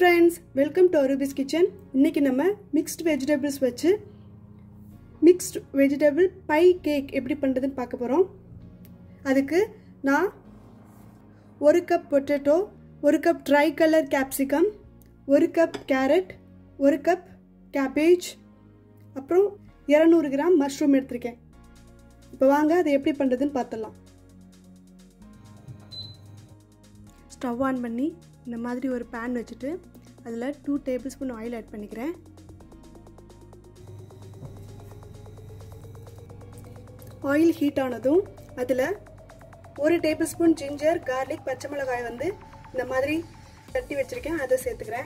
friends, welcome to Arubi's kitchen. இன்னைக்கு நம்ம mixed vegetables வச்சு mixed vegetable pie cake எப்படி பண்றதுன்னு பார்க்க போறோம். அதுக்கு நான் 1 cup potato, 1 cup dry color capsicum, 1 cup carrot, 1 cup cabbage, அப்புறம் 200 கிராம் mushroom எடுத்துர்க்கேன். இப்போ வாங்க அதை எப்படி பண்றதுன்னு பார்த்தலாம். ஸ்டவ் ஆன் பண்ணி இந்த மாதிரி ஒரு pan வச்சிட்டு அதில் 2 tablespoon oil add பண்ணிக்கிறேன். oil heat ஆனதும் அதில் 1 tablespoon ginger, garlic, பச்சை மிளகாய் வந்து இந்த மாதிரி தட்டி வச்சிருக்கேன், அதை சேர்த்துக்கிறேன்.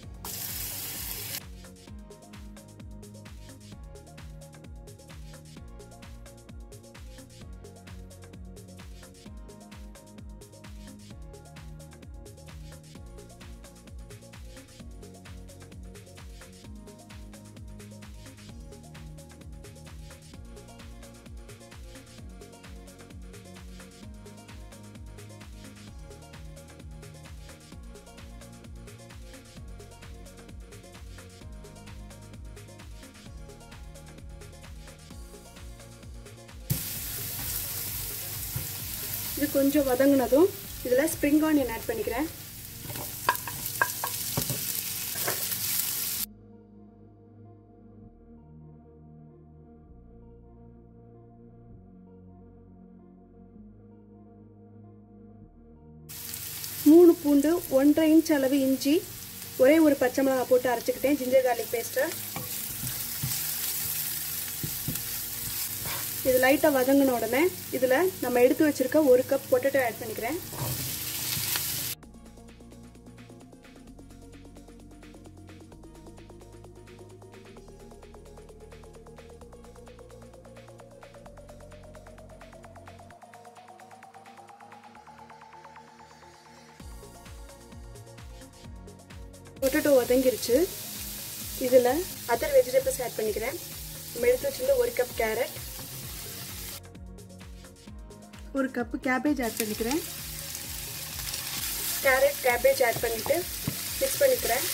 இது கொஞ்சம் வதங்கினதும் இதில் ஸ்ப்ரிங் ஆனியன் ஆட் பண்ணிக்கிறேன். மூணு பூண்டு, 1.5 இன்ச் அளவு இஞ்சி, ஒரே ஒரு பச்சை மிளகாய் போட்டு அரைச்சிக்கிட்டேன், ஜிஞ்சர் கார்லிக் பேஸ்ட்டு. இது லைட்டாக வதங்கின உடனே இதில் நம்ம எடுத்து வச்சிருக்க 1 கப் பொட்டேட்டோ ஆட் பண்ணிக்கிறேன். பொட்டேட்டோ வதங்கிருச்சு. இதில் அதர் வெஜிடபிள்ஸ் ஆட் பண்ணிக்கிறேன். நம்ம எடுத்து வச்சிருந்த 1 cup carrot, 1 cup cabbage add பண்ணிக்கிறேன். கேரட் கேபேஜ் ஆட் பண்ணிட்டு மிக்ஸ் பண்ணிக்கிறேன்.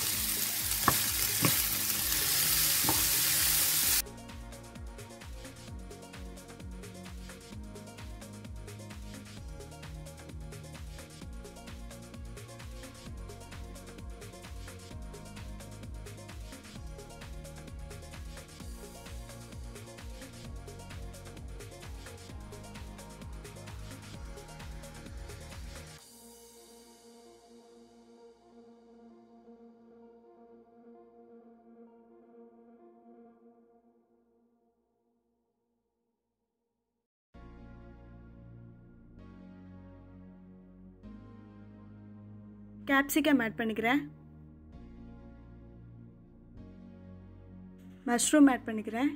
கேப்சிகம் ஆட் பண்ணிக்கிறேன். மஷ்ரூம் ஆட் பண்ணிக்கிறேன்.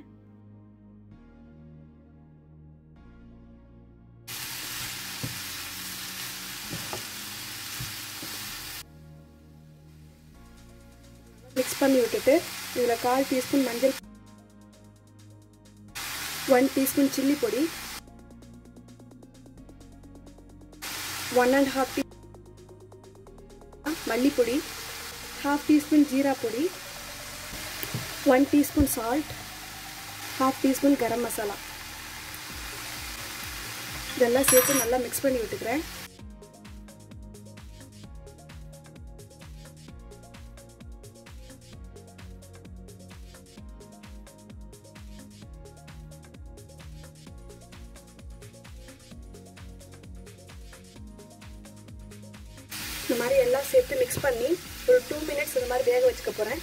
மிக்ஸ் பண்ணி விட்டுட்டு இதில் 1/4 டீஸ்பூன் மஞ்சள், 1 டீஸ்பூன் சில்லி பொடி, 1.5 டீ மல்லிப்பொடி, 1/2 டீஸ்பூன் ஜீரா பொடி, 1 teaspoon salt, 1/2 teaspoon garam masala, இதெல்லாம் சேர்த்து நல்லா மிக்ஸ் பண்ணி விட்டுக்கிறேன். இந்த மாதிரி எல்லாம் சேர்த்து மிக்ஸ் பண்ணி ஒரு 2 மினிட்ஸ் இந்த மாதிரி வேக வச்சுக்க போகிறேன்.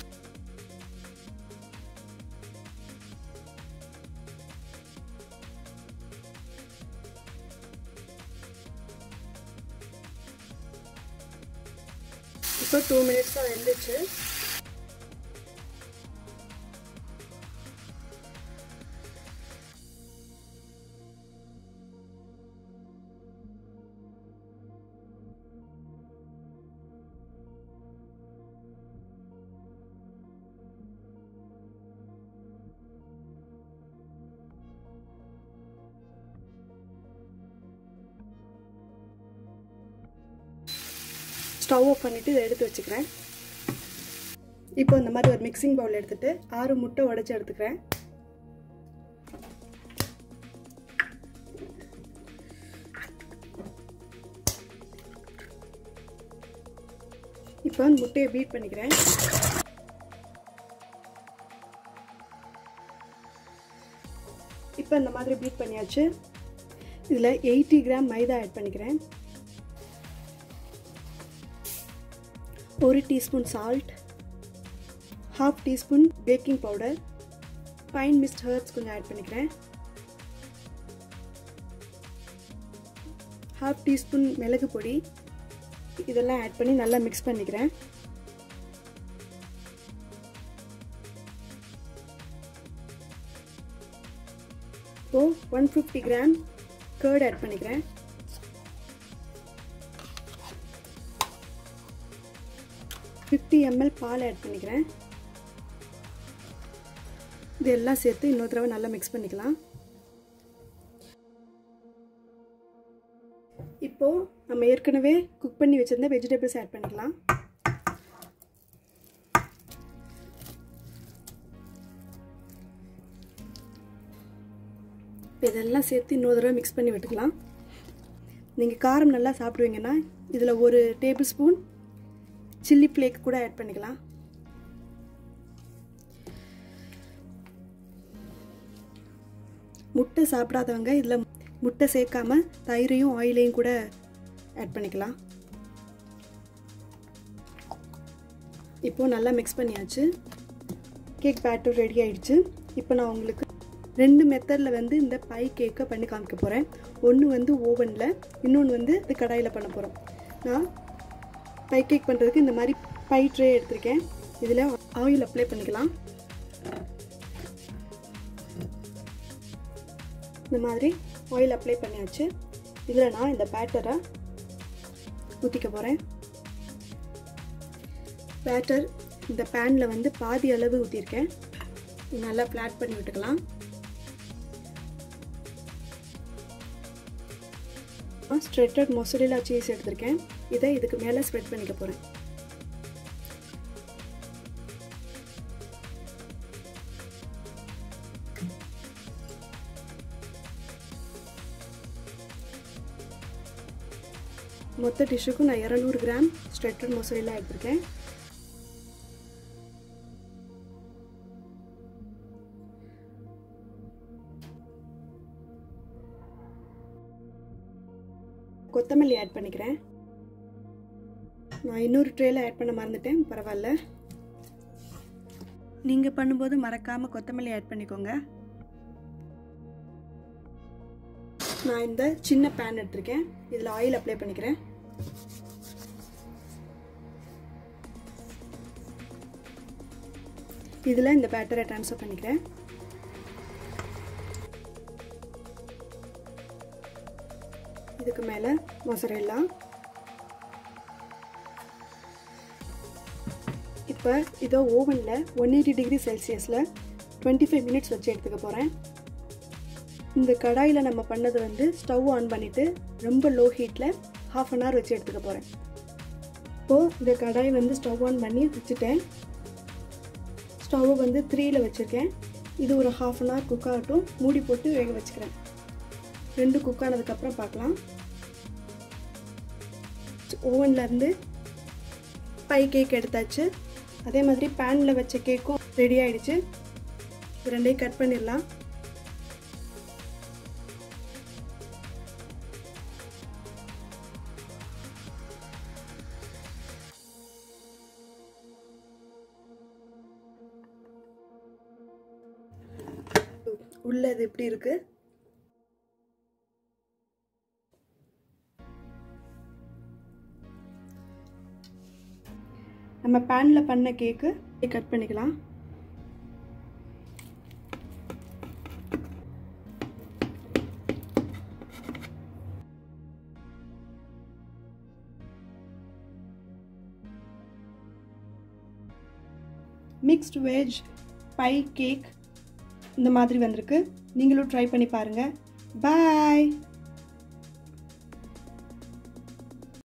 இப்போ 2 மினிட்ஸ் தான் வெந்துச்சு. ஸ்டவ் ஆஃப் பண்ணிவிட்டு இதை எடுத்து வச்சுக்கிறேன். இப்போ இந்த மாதிரி ஒரு மிக்சிங் பவுல் எடுத்துகிட்டு 6 முட்டை உடைச்சி எடுத்துக்கிறேன். இப்போ முட்டையை பீட் பண்ணிக்கிறேன். இப்போ இந்த மாதிரி பீட் பண்ணியாச்சு. இதில் 80 கிராம் மைதா ஆட் பண்ணிக்கிறேன். 1 teaspoon salt, 1/2 teaspoon baking powder, fine mixed herbs கொஞ்சம் ஆட் பண்ணிக்கிறேன். 1/2 டீஸ்பூன் மிளகு பொடி, இதெல்லாம் ஆட் பண்ணி நல்லா மிக்ஸ் பண்ணிக்கிறேன். இப்போ 150 கிராம் கர்ட் ஆட் பண்ணிக்கிறேன். ml பால் ஆட் பண்ணிக்கிறேன். இதெல்லாம் சேர்த்து இன்னொரு தடவை நல்லா மிக்ஸ் பண்ணிக்கலாம். இப்போ நம்ம ஏற்கனவே குக் பண்ணி வச்சிருந்த வெஜிடபிள்ஸ் ஆட் பண்ணிக்கலாம். இதெல்லாம் சேர்த்து இன்னொரு தடவை மிக்ஸ் பண்ணி விட்டுக்கலாம். நீங்கள் காரம் நல்லா சாப்பிடுவீங்கன்னா இதில் 1 டேபிள் ஸ்பூன் சில்லி ஃப்ளேக் கூட ஆட் பண்ணிக்கலாம். முட்டை சாப்பிடாதவங்க இதில் முட்டை சேர்க்காம தயிரையும் ஆயிலையும் கூட ஆட் பண்ணிக்கலாம். இப்போது நல்லா மிக்ஸ் பண்ணியாச்சு. கேக் பேட்டர் ரெடி ஆயிடுச்சு. இப்போ நான் உங்களுக்கு 2 மெத்தடில் வந்து இந்த பை கேக்கை பண்ணி காமிக்க போகிறேன். ஒன்று வந்து ஓவனில், இன்னொன்று வந்து இது கடாயில் பண்ண போகிறோம். நான் பை கேக் பண்ணுறதுக்கு இந்த மாதிரி பை ட்ரே எடுத்திருக்கேன். இதில் ஆயில் அப்ளை பண்ணிக்கலாம். இந்த மாதிரி ஆயில் அப்ளை பண்ணியாச்சு. இதில் நான் இந்த பேட்டரை ஊற்றிக்க போகிறேன். பேட்டர் இந்த பேனில் வந்து பாதி அளவு ஊற்றிருக்கேன். நல்லா ஃப்ளாட் பண்ணி விட்டுக்கலாம். ஸ்ப்ரெட்டட் மொசரெல்லா சீஸ் எடுத்திருக்கேன். இதை இதுக்கு மேலே ஸ்ப்ரெட் பண்ணிக்க போகிறேன். மொத்த டிஷ்ஷுக்கும் நான் 200 கிராம் ஸ்ப்ரெட்டட் மொசரெல்லா எடுத்திருக்கேன். கொத்தமல்லி ஆட் பண்ணிக்கிறேன். நான் இன்னொரு ட்ரேல ஆட் பண்ண மறந்துட்டேன், பரவாயில்ல. நீங்கள் பண்ணும்போது மறக்காமல் கொத்தமல்லி ஆட் பண்ணிக்கோங்க. நான் இந்த சின்ன பேன் எடுத்திருக்கேன். இதில் ஆயில் அப்ளை பண்ணிக்கிறேன். இதில் இந்த பேட்டரை ட்ரான்ஸ்ஃபர் பண்ணிக்கிறேன். இதுக்கு மேலே மொசரெல்லா. இப்போ இதோ ஓவனில் 180 டிகிரி செல்சியஸில் 25 மினிட்ஸ் வச்சு எடுத்துக்க போகிறேன். இந்த கடாயில் நம்ம பண்ணது வந்து ஸ்டவ் ஆன் பண்ணிவிட்டு ரொம்ப லோ ஹீட்டில் 1/2 அன் ஹவர் வச்சு எடுத்துக்க போகிறேன். இப்போது இந்த கடாய் வந்து ஸ்டவ் ஆன் பண்ணி வச்சுட்டேன். ஸ்டவ் வந்து 3ல் வச்சுருக்கேன். இது ஒரு 1/2 அன் ஹவர் குக் ஆகட்டும். மூடி போட்டு வேக வச்சுக்கிறேன். 2 குக் ஆனதுக்கப்புறம் பார்க்கலாம். ஓவன்லேருந்து பை கேக் எடுத்தாச்சு. அதே மாதிரி பேனில் வச்ச கேக்கும் ரெடி ஆகிடுச்சு. ரெண்டையும் கட் பண்ணிடலாம். உள்ளது எப்படி இருக்கு? நம்ம பேனில் பண்ண கேக்கு கட் பண்ணிக்கலாம். மிக்ஸ்டு வெஜ் பை கேக் இந்த மாதிரி வந்திருக்கு. நீங்களும் ட்ரை பண்ணி பாருங்கள். பாய்.